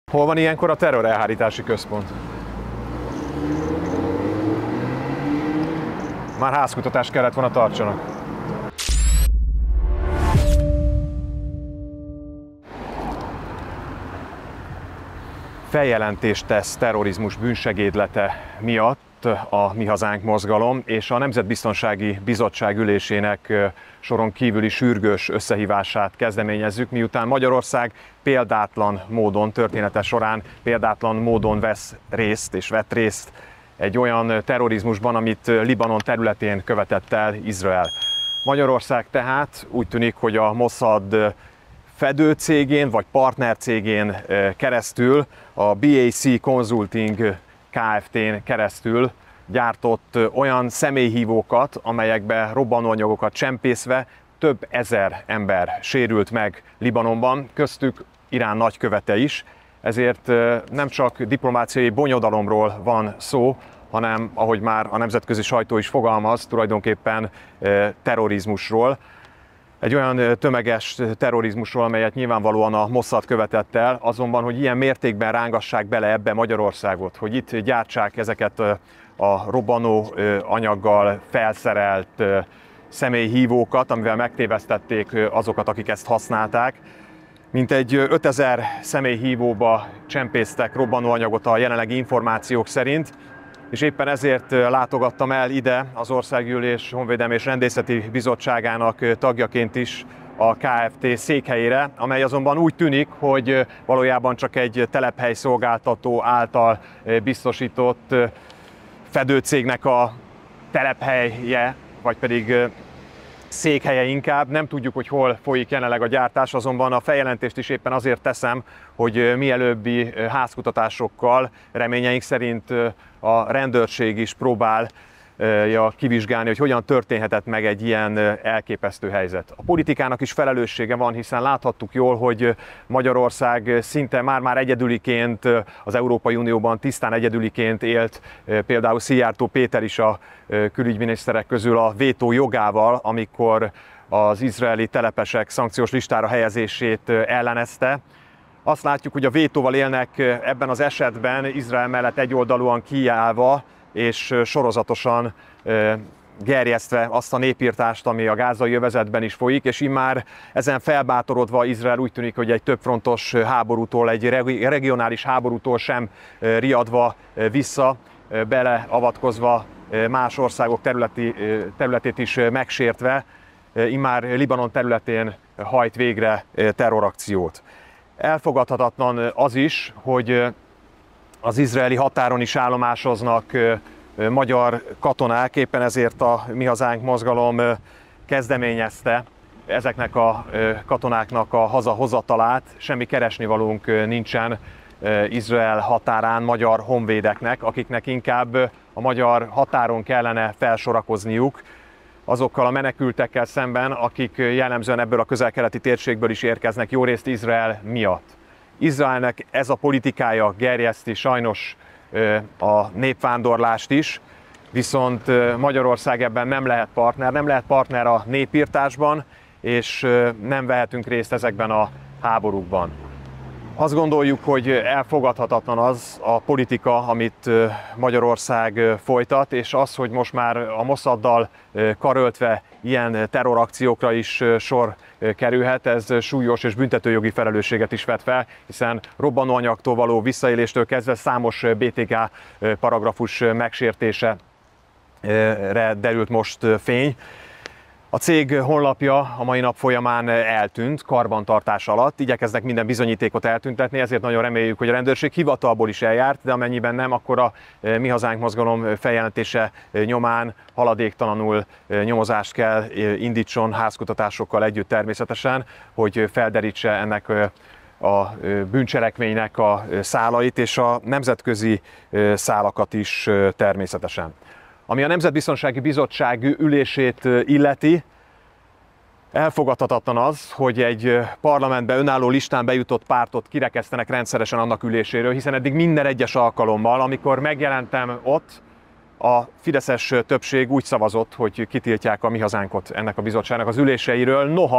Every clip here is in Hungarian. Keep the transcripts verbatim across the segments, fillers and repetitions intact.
Hol van ilyenkor a terrorelhárítási központ? Már házkutatást kellett volna tartsanak. Feljelentést tesz terrorizmus bűnsegédlete miatt a Mi Hazánk mozgalom, és a Nemzetbiztonsági Bizottság ülésének soron kívüli sürgős összehívását kezdeményezzük, miután Magyarország példátlan módon, története során példátlan módon vesz részt és vett részt egy olyan terrorizmusban, amit Libanon területén követett el Izrael. Magyarország tehát úgy tűnik, hogy a Mossad fedőcégén vagy partnercégén keresztül, a bé á cé Consulting Kft-n keresztül gyártott olyan személyhívókat, amelyekbe robbanóanyagokat csempészve több ezer ember sérült meg Libanonban, köztük Irán nagykövete is. Ezért nem csak diplomáciai bonyodalomról van szó, hanem, ahogy már a nemzetközi sajtó is fogalmaz, tulajdonképpen terrorizmusról. Egy olyan tömeges terrorizmusról, amelyet nyilvánvalóan a Mossad követett el, azonban, hogy ilyen mértékben rángassák bele ebbe Magyarországot, hogy itt gyártsák ezeket a robbanó anyaggal felszerelt személyhívókat, amivel megtévesztették azokat, akik ezt használták. Mintegy ötezer személyhívóba csempésztek robbanóanyagot a jelenlegi információk szerint, és éppen ezért látogattam el ide az Országgyűlés Honvédelmi és Rendészeti Bizottságának tagjaként is a Kft. Székhelyére, amely azonban úgy tűnik, hogy valójában csak egy telephely szolgáltató által biztosított fedőcégnek a telephelye, vagy pedig székhelye inkább. Nem tudjuk, hogy hol folyik jelenleg a gyártás, azonban a feljelentést is éppen azért teszem, hogy mielőbbi házkutatásokkal reményeink szerint a rendőrség is próbálja kivizsgálni, hogy hogyan történhetett meg egy ilyen elképesztő helyzet. A politikának is felelőssége van, hiszen láthattuk jól, hogy Magyarország szinte már-már egyedüliként az Európai Unióban tisztán egyedüliként élt, például Szijjártó Péter is a külügyminiszterek közül a vétó jogával, amikor az izraeli telepesek szankciós listára helyezését ellenezte. Azt látjuk, hogy a vétóval élnek ebben az esetben Izrael mellett egyoldalúan kiállva és sorozatosan gerjesztve azt a népirtást, ami a gázai övezetben is folyik, és immár ezen felbátorodva Izrael úgy tűnik, hogy egy többfrontos háborútól, egy regionális háborútól sem riadva vissza, beleavatkozva más országok területi, területét is megsértve, immár Libanon területén hajt végre terrorakciót. Elfogadhatatlan az is, hogy az izraeli határon is állomásoznak magyar katonák, éppen ezért a Mi Hazánk mozgalom kezdeményezte ezeknek a katonáknak a hazahozatalát. Semmi keresnivalónk nincsen Izrael határán magyar honvédeknek, akiknek inkább a magyar határon kellene felsorakozniuk, azokkal a menekültekkel szemben, akik jellemzően ebből a közel-keleti térségből is érkeznek, jó részt Izrael miatt. Izraelnek ez a politikája gerjeszti sajnos a népvándorlást is, viszont Magyarország ebben nem lehet partner, nem lehet partner a népirtásban, és nem vehetünk részt ezekben a háborúkban. Azt gondoljuk, hogy elfogadhatatlan az a politika, amit Magyarország folytat, és az, hogy most már a Mossaddal karöltve ilyen terrorakciókra is sor kerülhet, ez súlyos és büntetőjogi felelősséget is vet fel, hiszen robbanóanyagtól való visszaéléstől kezdve számos bé té ká paragrafus megsértésére derült most fény. A cég honlapja a mai nap folyamán eltűnt, karbantartás alatt, igyekeznek minden bizonyítékot eltüntetni, ezért nagyon reméljük, hogy a rendőrség hivatalból is eljárt, de amennyiben nem, akkor a Mi Hazánk mozgalom feljelentése nyomán haladéktalanul nyomozást kell indítson házkutatásokkal együtt természetesen, hogy felderítse ennek a bűncselekménynek a szálait és a nemzetközi szálakat is természetesen. Ami a Nemzetbiztonsági Bizottság ülését illeti, elfogadhatatlan az, hogy egy parlamentbe önálló listán bejutott pártot kirekesztenek rendszeresen annak üléséről, hiszen eddig minden egyes alkalommal, amikor megjelentem ott, a fideszes többség úgy szavazott, hogy kitiltják a Mi Hazánkot ennek a bizottságnak az üléseiről. Noha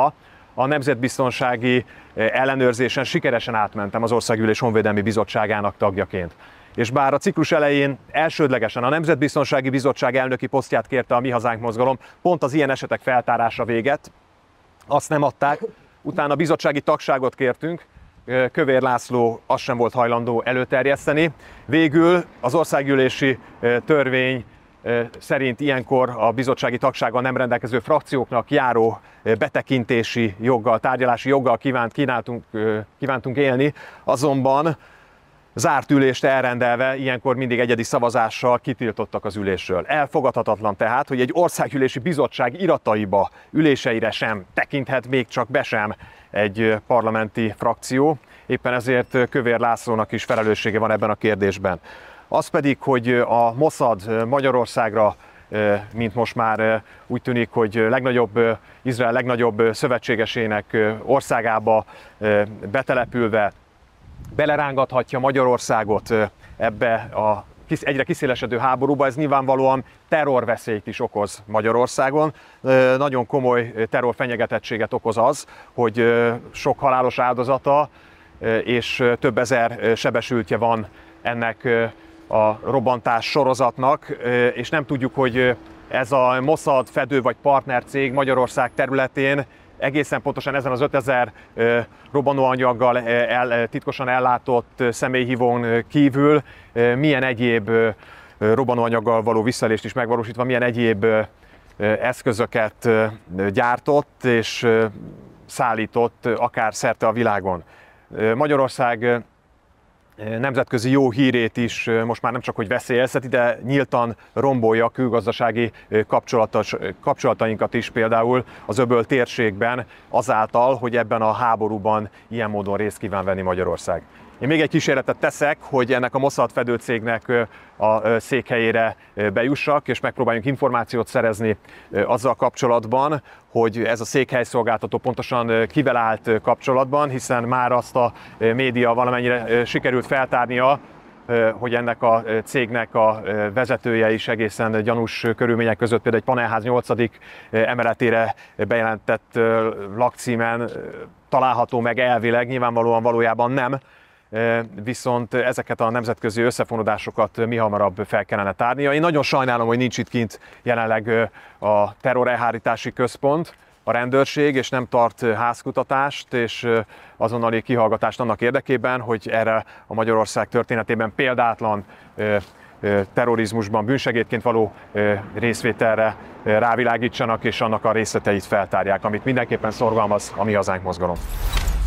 a Nemzetbiztonsági Ellenőrzésen sikeresen átmentem az Országgyűlés Honvédelmi Bizottságának tagjaként. És bár a ciklus elején elsődlegesen a Nemzetbiztonsági Bizottság elnöki posztját kérte a Mi Hazánk mozgalom, pont az ilyen esetek feltárása véget, azt nem adták, utána bizottsági tagságot kértünk, Kövér László azt sem volt hajlandó előterjeszteni. Végül az országgyűlési törvény szerint ilyenkor a bizottsági tagsággal nem rendelkező frakcióknak járó betekintési joggal, tárgyalási joggal kívánt, kínáltunk, kívántunk élni, azonban zárt ülést elrendelve, ilyenkor mindig egyedi szavazással kitiltottak az ülésről. Elfogadhatatlan tehát, hogy egy országgyűlési bizottság irataiba, üléseire sem tekinthet, még csak be sem egy parlamenti frakció. Éppen ezért Kövér Lászlónak is felelőssége van ebben a kérdésben. Az pedig, hogy a Mossad Magyarországra, mint most már úgy tűnik, hogy legnagyobb, Izrael legnagyobb szövetségesének országába betelepülve belerángathatja Magyarországot ebbe a egyre kiszélesedő háborúba, ez nyilvánvalóan terrorveszélyt is okoz Magyarországon. Nagyon komoly terrorfenyegetettséget okoz az, hogy sok halálos áldozata és több ezer sebesültje van ennek a robbantás sorozatnak, és nem tudjuk, hogy ez a Mossad fedő vagy partnercég Magyarország területén egészen pontosan ezen az ötezer robbanóanyaggal el, titkosan ellátott személyhívón kívül milyen egyéb robbanóanyaggal való visszaélést is megvalósítva, milyen egyéb eszközöket gyártott és szállított akár szerte a világon. Magyarország nemzetközi jó hírét is most már nem csak hogy veszélyezteti, de nyíltan rombolja a külgazdasági kapcsolatainkat is, például az öböl térségben azáltal, hogy ebben a háborúban ilyen módon részt kíván venni Magyarország. Én még egy kísérletet teszek, hogy ennek a Mossad fedőcégnek a székhelyére bejussak, és megpróbáljunk információt szerezni azzal kapcsolatban, hogy ez a székhelyszolgáltató pontosan kivel állt kapcsolatban, hiszen már azt a média valamennyire sikerült feltárnia, hogy ennek a cégnek a vezetője is egészen gyanús körülmények között például egy panelház nyolcadik emeletére bejelentett lakcímen található meg elvileg, nyilvánvalóan valójában nem. Viszont ezeket a nemzetközi összefonódásokat mihamarabb fel kellene tárnia. Én nagyon sajnálom, hogy nincs itt kint jelenleg a terrorelhárítási központ, a rendőrség, és nem tart házkutatást és azonnali kihallgatást annak érdekében, hogy erre a Magyarország történetében példátlan terrorizmusban bűnsegédként való részvételre rávilágítsanak, és annak a részleteit feltárják, amit mindenképpen szorgalmaz a Mi Hazánk mozgalom.